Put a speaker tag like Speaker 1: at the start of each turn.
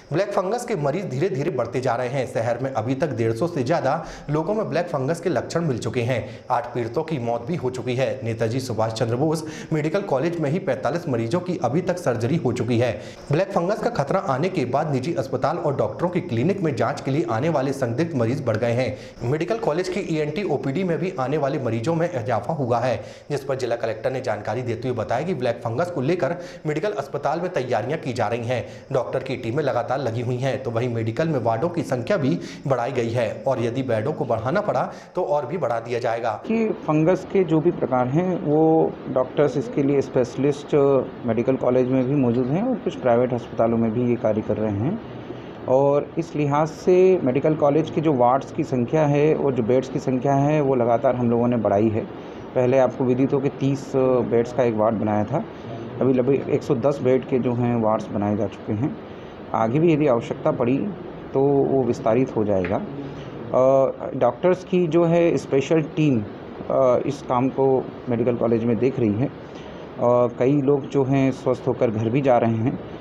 Speaker 1: Black fungus के मरीज धीरे धीरे बढ़ते जा रहे हैं। शहर में अभी तक 150 से ज्यादा लोगों में ब्लैक फंगस के लक्षण मिल चुके हैं। 8 पीड़ितों की मौत भी हो चुकी है। नेताजी सुभाष चंद्र बोस मेडिकल कॉलेज में ही 45 मरीजों की अभी तक सर्जरी हो चुकी है। ब्लैक फंगस का खतरा आने के बाद निजी अस्पताल और डॉक्टरों की क्लिनिक में जांच के लिए आने वाले संदिग्ध मरीज बढ़ गए हैं। मेडिकल कॉलेज की ENT OPD में भी आने वाले मरीजों में इजाफा हुआ है, जिस पर जिला कलेक्टर ने जानकारी देते हुए बताया कि ब्लैक फंगस को लेकर मेडिकल अस्पताल में तैयारियां की जा रही हैं। डॉक्टर की टीमें लगातार लगी हुई हैं, तो वहीं मेडिकल में वार्डों की संख्या भी बढ़ाई गई है और यदि बेडों को बढ़ाना पड़ा तो और भी बढ़ा दिया जाएगा।
Speaker 2: कि फंगस के जो भी प्रकार हैं वो डॉक्टर्स इसके लिए स्पेशलिस्ट मेडिकल कॉलेज में भी मौजूद हैं और कुछ प्राइवेट अस्पतालों में भी ये कार्य कर रहे हैं। और इस लिहाज से मेडिकल कॉलेज की जो वार्ड्स की संख्या है और जो बेड्स की संख्या है वो लगातार हम लोगों ने बढ़ाई है। पहले आपको विदित हो कि 30 बेड्स का एक वार्ड बनाया था, अभी लगभग 110 बेड के जो हैं वार्ड्स बनाए जा चुके हैं। आगे भी यदि आवश्यकता पड़ी तो वो विस्तारित हो जाएगा। डॉक्टर्स की जो है स्पेशल टीम इस काम को मेडिकल कॉलेज में देख रही है। कई लोग जो हैं स्वस्थ होकर घर भी जा रहे हैं।